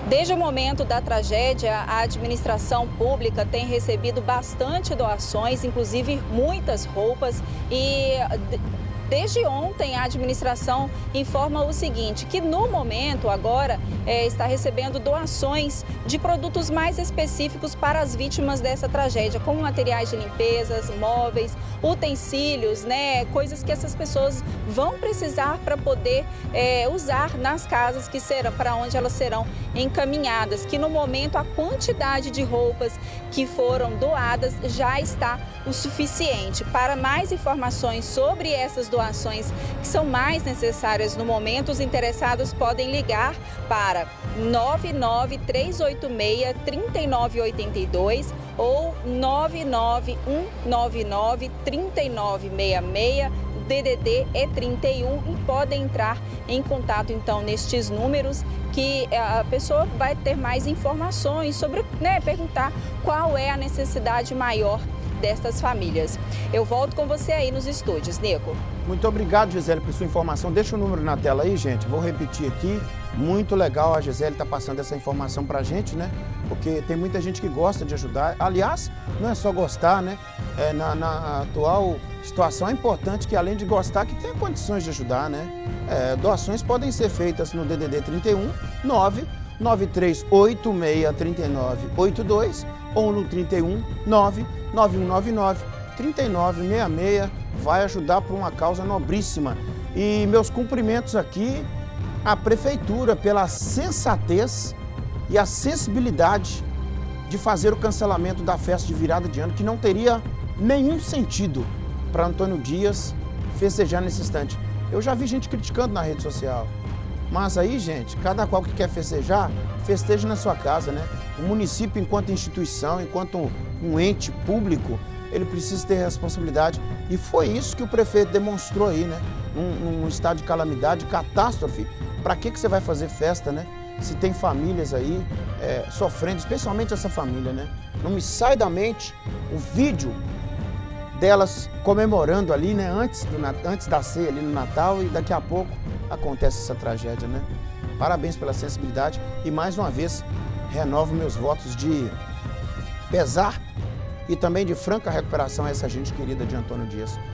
Desde o momento da tragédia, a administração pública tem recebido bastante doações, inclusive muitas roupas, e desde ontem a administração informa o seguinte, que no momento agora está recebendo doações de produtos mais específicos para as vítimas dessa tragédia, como materiais de limpeza, móveis, utensílios, né, coisas que essas pessoas vão precisar para poder usar nas casas que serão, para onde elas serão encaminhadas, que no momento a quantidade de roupas que foram doadas já está o suficiente. Para mais informações sobre essas doações que são mais necessárias no momento, os interessados podem ligar para 99386-3982 ou 99199-3966. DDD é 31 e podem entrar em contato então nestes números que a pessoa vai ter mais informações sobre, perguntar qual é a necessidade maior destas famílias. Eu volto com você aí nos estúdios, Nico. Muito obrigado, Gisele, por sua informação. Deixa o número na tela aí, gente. Vou repetir aqui. Muito legal a Gisele está passando essa informação para a gente, né? Porque tem muita gente que gosta de ajudar. Aliás, não é só gostar, né? Na atual situação é importante que, além de gostar, que tenha condições de ajudar, né? Doações podem ser feitas no DDD 31 993863982 ou no 31 99199 3966. Vai ajudar por uma causa nobríssima. E meus cumprimentos aqui à Prefeitura pela sensatez e a sensibilidade de fazer o cancelamento da festa de virada de ano, que não teria nenhum sentido para Antônio Dias festejar nesse instante. Eu já vi gente criticando na rede social, mas aí, gente, cada qual que quer festejar, festeja na sua casa, né? O município, enquanto instituição, enquanto um ente público, ele precisa ter responsabilidade. E foi isso que o prefeito demonstrou aí, né? Num estado de calamidade, de catástrofe. Para que você vai fazer festa, né? Se tem famílias aí sofrendo, especialmente essa família, né? Não me sai da mente o vídeo delas comemorando ali, né? Antes da ceia, ali no Natal, e daqui a pouco acontece essa tragédia, né? Parabéns pela sensibilidade e, mais uma vez, renovo meus votos de pesar e também de franca recuperação a essa gente querida de Antônio Dias.